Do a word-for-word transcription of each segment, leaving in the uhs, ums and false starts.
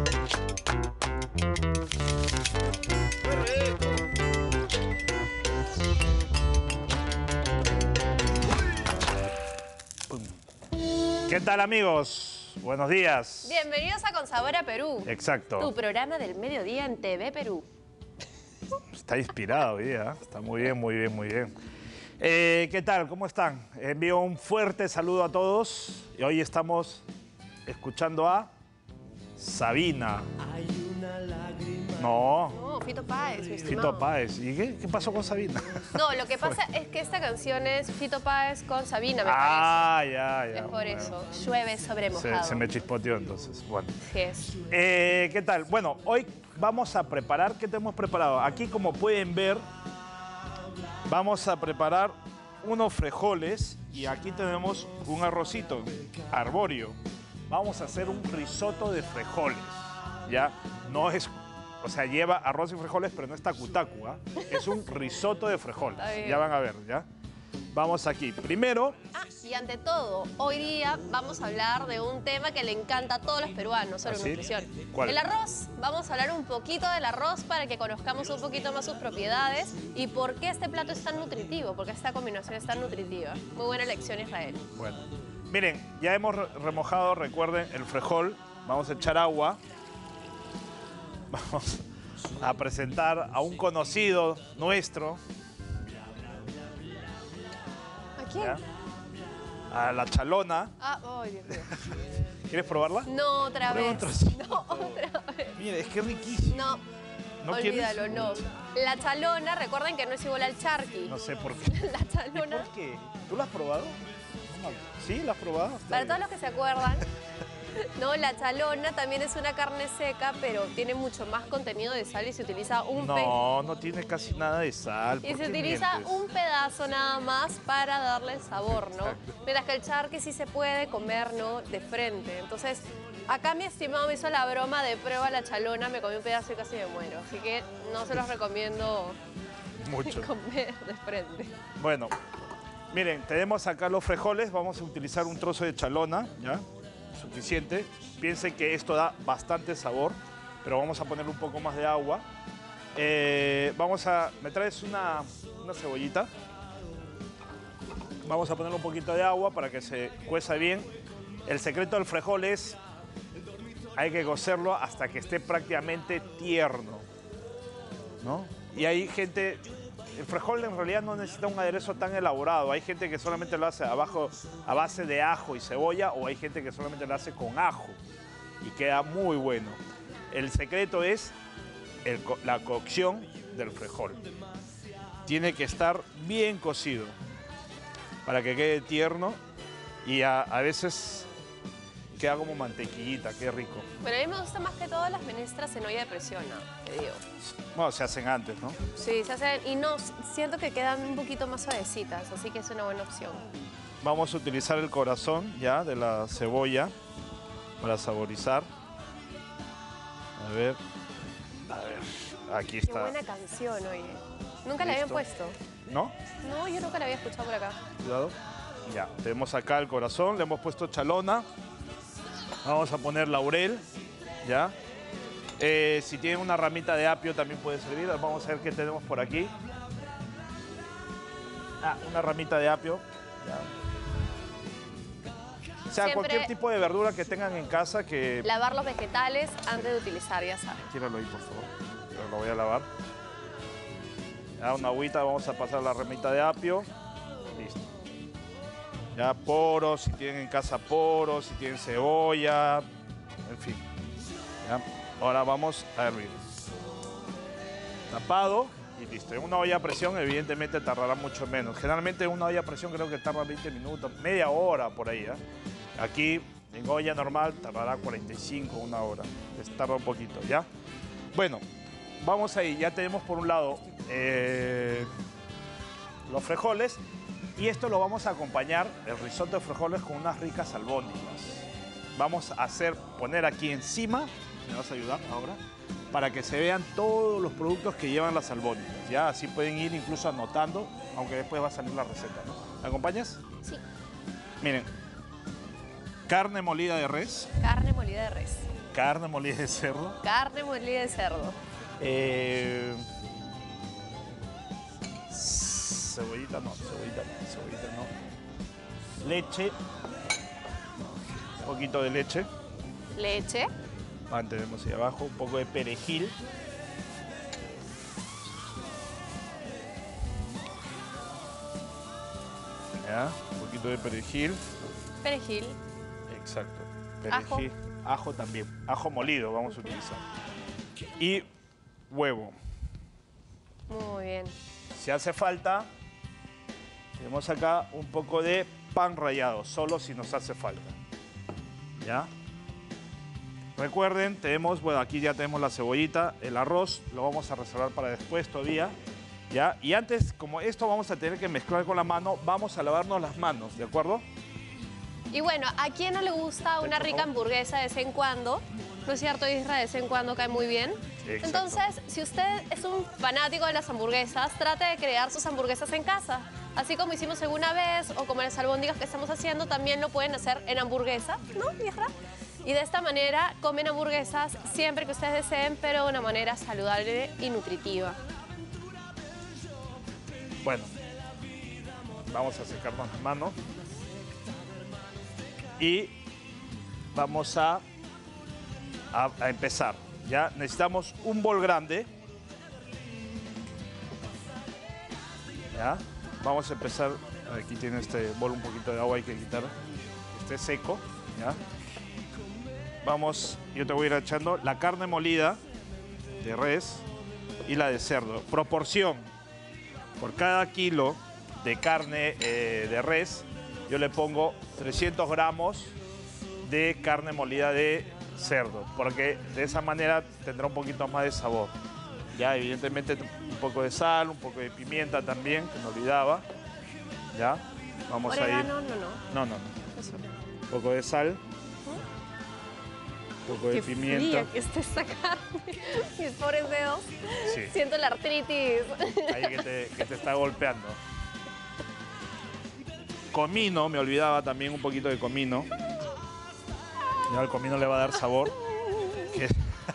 ¿Qué tal, amigos? Buenos días. Bienvenidos a Con Sabor a Perú. Exacto. Tu programa del mediodía en T V Perú. Está inspirado hoy día, ¿eh? Está muy bien, muy bien, muy bien. Eh, ¿Qué tal? ¿Cómo están? Envío un fuerte saludo a todos. Y hoy estamos escuchando a Sabina. No. No, Fito Páez, mi Fito estimado. Páez. ¿Y qué, qué pasó con Sabina? No, lo que pasa es que esta canción es Fito Páez con Sabina, me Ah, ya, ya. parece. Es por bueno. eso. Llueve sobre Se, mojado. se me chispoteó entonces. Bueno. Sí es. Eh, ¿Qué tal? Bueno, hoy vamos a preparar. ¿Qué tenemos preparado? Aquí, como pueden ver, vamos a preparar unos frijoles y aquí tenemos un arrocito arbóreo. Vamos a hacer un risotto de frijoles, ¿ya? No es, o sea, lleva arroz y frijoles, pero no es tacu-tacu, ¿ah? Es un risotto de frijoles. Está bien. Ya van a ver, ¿ya? Vamos aquí. Primero, Ah, y ante todo, hoy día vamos a hablar de un tema que le encanta a todos los peruanos sobre ¿Ah, sí? nutrición. ¿Cuál? El arroz. Vamos a hablar un poquito del arroz para que conozcamos un poquito más sus propiedades y por qué este plato es tan nutritivo, por qué esta combinación es tan nutritiva. Muy buena elección, Israel. bueno, miren, ya hemos re- remojado, recuerden, el frijol. Vamos a echar agua. Vamos a presentar a un conocido nuestro, ¿A quién? ¿ya? A la chalona. Ah, ay, Dios mío. ¿Quieres probarla? No, otra Prueba un vez. trocito. No, otra vez. Mire, es que es riquísimo. No, ¿No olvídalo, quieres? no. La chalona, recuerden que no es igual al charqui. No sé por qué. La ¿Y chalona, por qué? ¿Tú la has probado? No me- ¿Sí? ¿La has probado? Está para bien. todos los que se acuerdan, no, la chalona también es una carne seca, pero tiene mucho más contenido de sal y se utiliza un pe- No, no tiene casi nada de sal. y ¿Por se qué utiliza mientes? un pedazo nada más para darle sabor, ¿no? Exacto. Mientras que el charqui sí se puede comer, ¿no? De frente. Entonces, acá mi estimado me hizo la broma de prueba la chalona, me comí un pedazo y casi me muero. Así que no se los recomiendo Mucho. comer de frente. Bueno, miren, tenemos acá los frijoles. Vamos a utilizar un trozo de chalona, ¿ya? Suficiente. Piensen que esto da bastante sabor, pero vamos a ponerle un poco más de agua. Eh, vamos a... ¿Me traes una, una cebollita? Vamos a ponerle un poquito de agua para que se cueza bien. El secreto del frijol es... Hay que cocerlo hasta que esté prácticamente tierno, ¿no? Y hay gente... El frijol en realidad no necesita un aderezo tan elaborado. Hay gente que solamente lo hace abajo a base de ajo y cebolla, o hay gente que solamente lo hace con ajo y queda muy bueno. El secreto es el co- la cocción del frijol. Tiene que estar bien cocido para que quede tierno y a, a veces queda como mantequillita, qué rico. Pero a mí me gusta más que todo las menestras en olla de presión, ¿no? Te digo. Bueno, se hacen antes, ¿no? Sí, se hacen y no, siento que quedan un poquito más suavecitas, así que es una buena opción. Vamos a utilizar el corazón ya de la cebolla para saborizar. A ver, a ver, aquí Qué está. buena canción, oye. Nunca la habían Listo. puesto. ¿No? No, yo nunca la había escuchado por acá. Cuidado. Ya, tenemos acá el corazón, le hemos puesto chalona. Vamos a poner laurel, ¿ya? Eh, si tienen una ramita de apio también puede servir. Vamos a ver qué tenemos por aquí. Ah, una ramita de apio. Ya. O sea, Siempre- cualquier tipo de verdura que tengan en casa que... Lavar los vegetales antes de utilizar, ya saben. Tíralo ahí, por favor. Pero lo voy a lavar. Ya, una agüita, vamos a pasar la ramita de apio. Listo. Ya, poros, si tienen en casa poros, si tienen cebolla, en fin. Ya. Ahora vamos a hervir. Tapado y listo. En una olla a presión, evidentemente, tardará mucho menos. Generalmente en una olla a presión creo que tarda veinte minutos, media hora por ahí. ¿eh? Aquí, en olla normal, tardará cuarenta y cinco, una hora. Les tarda un poquito, ¿ya? Bueno, vamos ahí. Ya tenemos por un lado eh, los frijoles. Y esto lo vamos a acompañar, el risotto de frijoles, con unas ricas albóndigas. Vamos a hacer, poner aquí encima, ¿me vas a ayudar ahora? Para que se vean todos los productos que llevan las albóndigas. Ya así pueden ir incluso anotando, aunque después va a salir la receta, ¿no? ¿Me acompañas? Sí. Miren, carne molida de res, Carne molida de res. Carne molida de cerdo. Carne molida de cerdo. Eh, cebollita no, cebollita no, cebollita no. Leche. Un poquito de leche. Leche. Mantenemos ahí abajo. Un poco de perejil. Ya, un poquito de perejil. Perejil. Exacto. Perejil. Ajo. Ajo también. Ajo molido vamos a utilizar. Y huevo. Muy bien. Si hace falta, tenemos acá un poco de pan rallado, solo si nos hace falta. ¿Ya? Recuerden, tenemos, bueno, aquí ya tenemos la cebollita, el arroz, lo vamos a reservar para después todavía. ¿Ya? Y antes, como esto vamos a tener que mezclar con la mano, vamos a lavarnos las manos, ¿de acuerdo? Y bueno, ¿a quién no le gusta una rica hamburguesa de vez en cuando? ¿No es cierto, Isra? De vez en cuando cae muy bien. Exacto. Entonces, si usted es un fanático de las hamburguesas, trate de crear sus hamburguesas en casa. Así como hicimos alguna vez, o como las albóndigas que estamos haciendo, también lo pueden hacer en hamburguesa, ¿no, Isra? Y de esta manera comen hamburguesas siempre que ustedes deseen, pero de una manera saludable y nutritiva. Bueno, vamos a secarnos las manos. Y vamos a, a, a empezar. Ya necesitamos un bol grande. Ya. Vamos a empezar. Aquí tiene este bol, un poquito de agua hay que quitar. Que esté seco. Ya. Vamos, yo te voy a ir echando la carne molida de res y la de cerdo. Proporción. Por cada kilo de carne eh, de res, yo le pongo trescientos gramos de carne molida de cerdo, porque de esa manera tendrá un poquito más de sabor. Ya, evidentemente un poco de sal, un poco de pimienta también, que me olvidaba. Ya, vamos a ir. No, no, no. No, no, no. Eso. Un poco de sal. Un poco de Qué pimienta. fría que está esta carne. Mis pobres dedos. Sí. Siento la artritis. Ahí que te, que te está golpeando. Comino, me olvidaba también un poquito de comino. Ya el comino le va a dar sabor. Que...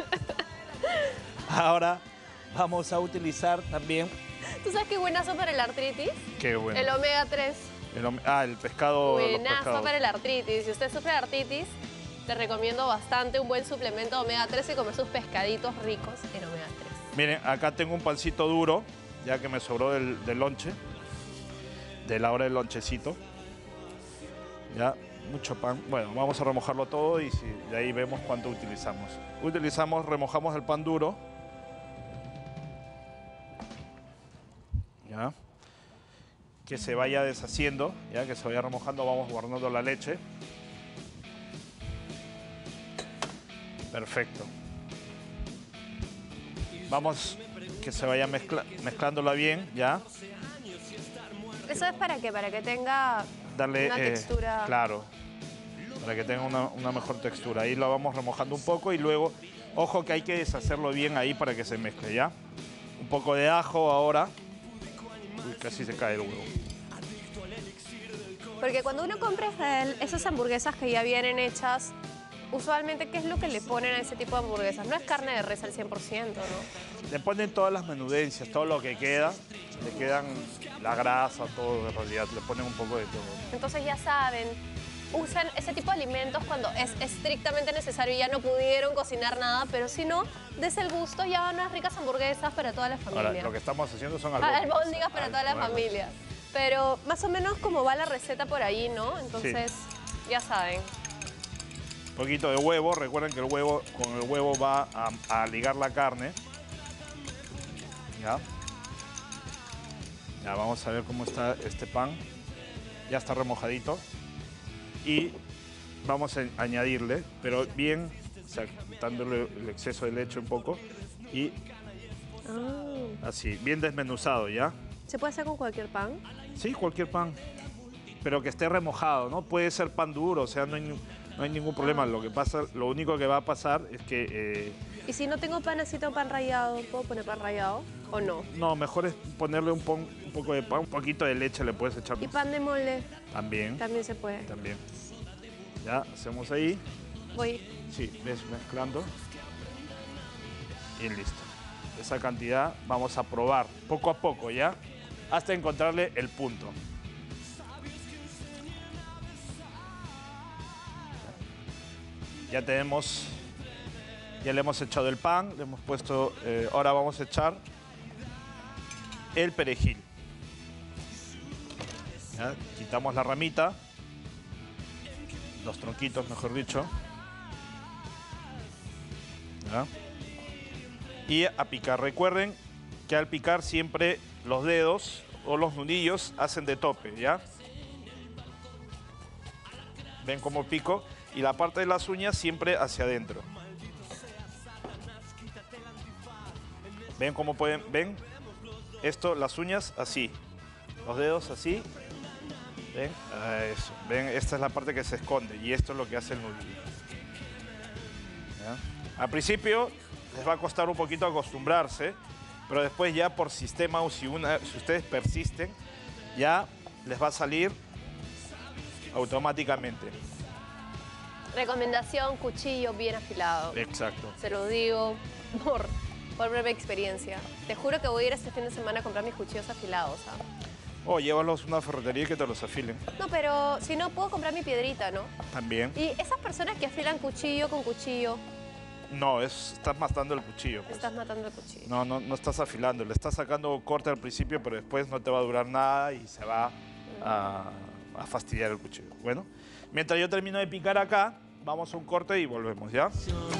Ahora vamos a utilizar también... ¿Tú sabes qué buenazo para el artritis? Qué bueno. El omega tres. El, ah, el pescado. Buenazo para el artritis. Si usted sufre de artritis, te recomiendo bastante un buen suplemento de omega tres y comer sus pescaditos ricos en omega tres. Miren, acá tengo un pancito duro, ya que me sobró del, del lonche, de la hora del lonchecito. Ya, mucho pan. Bueno, vamos a remojarlo todo y si, de ahí vemos cuánto utilizamos. Utilizamos, remojamos el pan duro. Ya. Que se vaya deshaciendo, ya que se vaya remojando, vamos guardando la leche. Perfecto. Vamos que se vaya mezcla, mezclándola bien, ya. ¿Eso es para qué? Para que tenga Darle, una eh, textura... Claro, para que tenga una, una mejor textura. Ahí lo vamos remojando un poco y luego, ojo que hay que deshacerlo bien ahí para que se mezcle, ¿ya? Un poco de ajo ahora. Uy, casi se cae el huevo. Porque cuando uno compra Israel, esas hamburguesas que ya vienen hechas, usualmente, ¿qué es lo que le ponen a ese tipo de hamburguesas? No es carne de res al cien por ciento, ¿no? Le ponen todas las menudencias, todo lo que queda. Le quedan la grasa, todo en realidad. Le ponen un poco de todo. Entonces ya saben, usan ese tipo de alimentos cuando es estrictamente necesario y ya no pudieron cocinar nada, pero si no, des el gusto, ya van unas ricas hamburguesas para toda la familia. Ahora, lo que estamos haciendo son albóndigas. Albóndigas para toda la familia. Pero más o menos como va la receta por ahí, ¿no? Entonces, sí. Ya saben. Un poquito de huevo. Recuerden que el huevo, con el huevo va a, a ligar la carne. Ya. Ya, vamos a ver cómo está este pan. Ya está remojadito. Y vamos a añadirle, pero bien, o sea, quitándole el exceso de leche un poco. Y Oh. así, bien desmenuzado, ¿ya? ¿Se puede hacer con cualquier pan? Sí, cualquier pan. Pero que esté remojado, ¿no? Puede ser pan duro, o sea, no hay, no hay ningún problema. Lo que pasa, lo único que va a pasar es que... Eh, ¿Y si no tengo pan, necesito pan rallado? ¿Puedo poner pan rallado o no? No, mejor es ponerle un, pon, un poco de pan, un poquito de leche le puedes echar. ¿Y pan de molde? También. También se puede. También. Ya, hacemos ahí. Voy. Sí, ves, mezclando. Y listo. Esa cantidad vamos a probar poco a poco, ¿ya? Hasta encontrarle el punto. Ya tenemos, ya le hemos echado el pan, le hemos puesto, eh, ahora vamos a echar el perejil. ¿Ya? Quitamos la ramita, los tronquitos, mejor dicho. ¿Ya? Y a picar. Recuerden que al picar siempre los dedos o los nudillos hacen de tope, ¿ya? ¿Ven cómo pico? Y la parte de las uñas siempre hacia adentro. ¿Ven cómo pueden? ¿Ven? Esto, las uñas así. Los dedos así. ¿Ven? Ah, eso. ¿Ven? Esta es la parte que se esconde y esto es lo que hace el nudillo. ¿Ya? Al principio les va a costar un poquito acostumbrarse, pero después ya por sistema o si, una, si ustedes persisten, ya les va a salir automáticamente. Recomendación, cuchillo bien afilado. Exacto. Se lo digo por, por breve experiencia. Te juro que voy a ir este fin de semana a comprar mis cuchillos afilados. ¿Ah? O llévalos a una ferretería y que te los afilen. No, pero si no, puedo comprar mi piedrita, ¿no? También. Y esas personas que afilan cuchillo con cuchillo... No, es, estás matando el cuchillo. Pues. Estás matando el cuchillo. No, no, no estás afilando. Le estás sacando corte al principio, pero después no te va a durar nada y se va a, a fastidiar el cuchillo. Bueno, mientras yo termino de picar acá, vamos a un corte y volvemos, ¿ya?